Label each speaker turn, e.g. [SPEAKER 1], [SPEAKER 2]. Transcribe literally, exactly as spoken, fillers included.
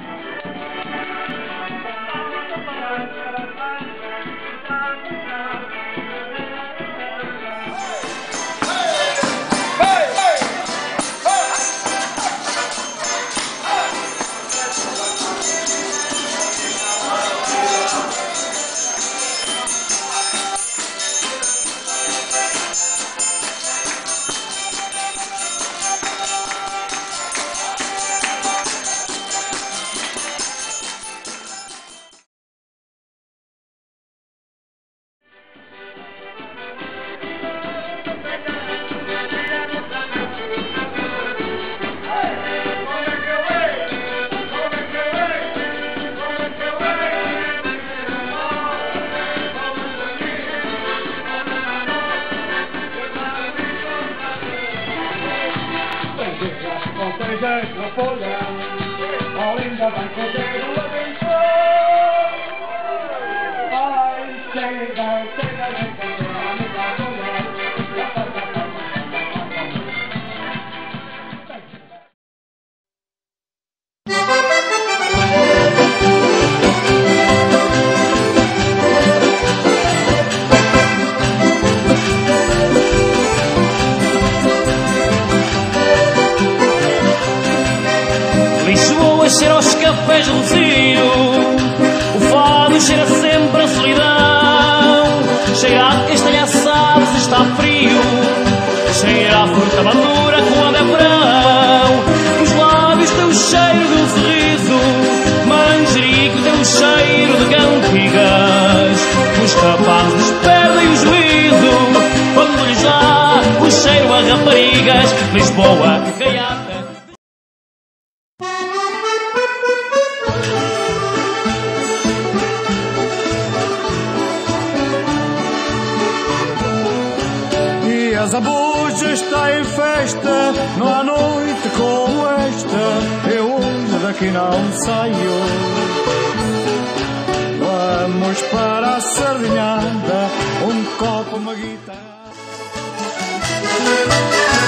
[SPEAKER 1] Lisboa cheira aos cafés do Rocio, o fado cheira sempre a solidão, cheira a castanha assada se está frio, cheira a fruta madura quando é verão. Os lábios têm o cheiro de um sorriso, manjerico tem o cheiro de cantigas. Os rapazes perdem o juízo quando lhes dá o cheiro a raparigas. Lisboa que caiata.
[SPEAKER 2] A Zambuja está em festa, não há noite como esta, eu hoje daqui não saio. Vamos para a sardinhada, um copo, uma guitarra.